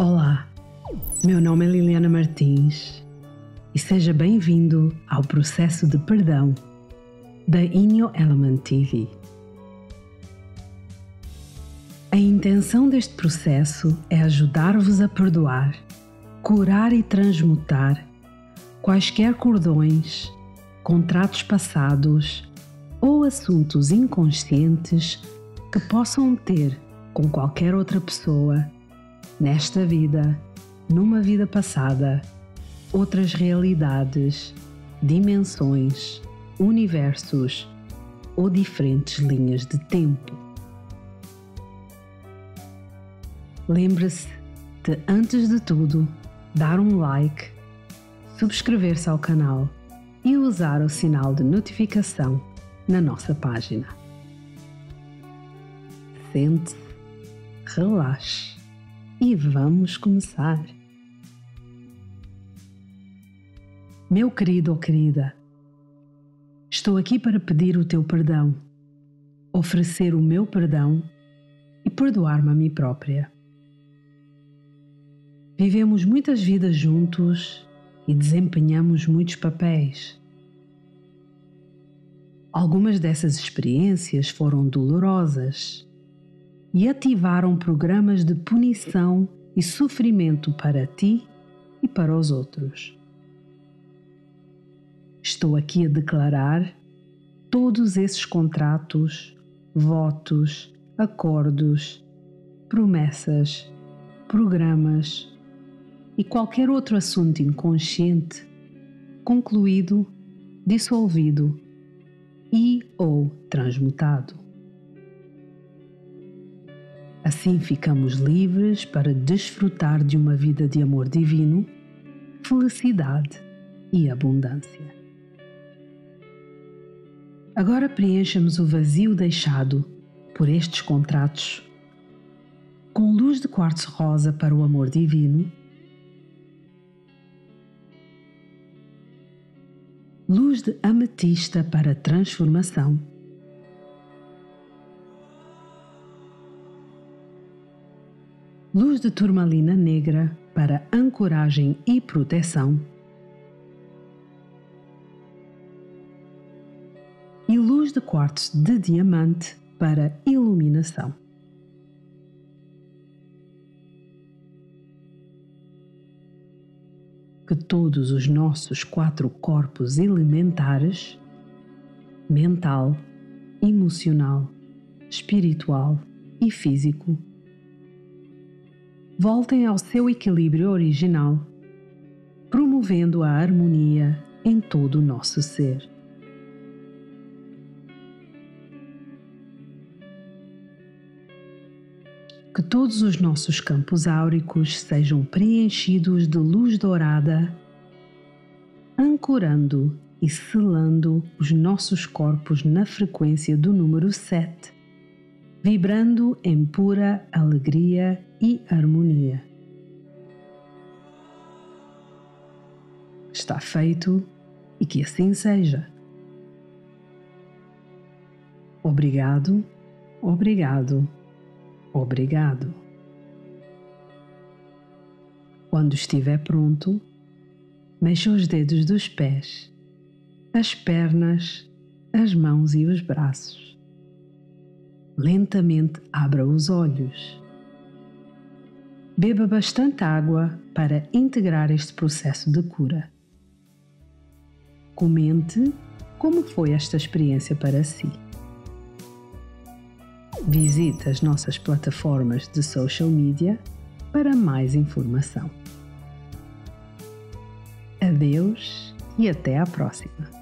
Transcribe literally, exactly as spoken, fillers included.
Olá, meu nome é Liliana Martins e seja bem-vindo ao processo de perdão da Inyo Element T V. A intenção deste processo é ajudar-vos a perdoar, curar e transmutar quaisquer cordões, contratos passados ou assuntos inconscientes que possam ter com qualquer outra pessoa nesta vida, numa vida passada, outras realidades, dimensões, universos ou diferentes linhas de tempo. Lembre-se de, antes de tudo, dar um like, subscrever-se ao canal e usar o sinal de notificação na nossa página. Sente-se, relaxe e vamos começar. Meu querido ou querida, estou aqui para pedir o teu perdão, oferecer o meu perdão e perdoar-me a mim própria. Vivemos muitas vidas juntos e desempenhamos muitos papéis. Algumas dessas experiências foram dolorosas e ativaram programas de punição e sofrimento para ti e para os outros. Estou aqui a declarar todos esses contratos, votos, acordos, promessas, programas e qualquer outro assunto inconsciente concluído, dissolvido e ou transmutado. Assim ficamos livres para desfrutar de uma vida de amor divino, felicidade e abundância. Agora preenchamos o vazio deixado por estes contratos com luz de quartzo rosa para o amor divino, luz de ametista para a transformação, luz de turmalina negra para ancoragem e proteção e luz de quartzo de diamante para iluminação. Que todos os nossos quatro corpos elementares, mental, emocional, espiritual e físico, voltem ao seu equilíbrio original, promovendo a harmonia em todo o nosso ser. Que todos os nossos campos áuricos sejam preenchidos de luz dourada, ancorando e selando os nossos corpos na frequência do número sete, vibrando em pura alegria e harmonia. Está feito e que assim seja. Obrigado, obrigado, obrigado. Quando estiver pronto, mexa os dedos dos pés, as pernas, as mãos e os braços. Lentamente abra os olhos. Beba bastante água para integrar este processo de cura. Comente como foi esta experiência para si. Visite as nossas plataformas de social media para mais informação. Adeus e até à próxima!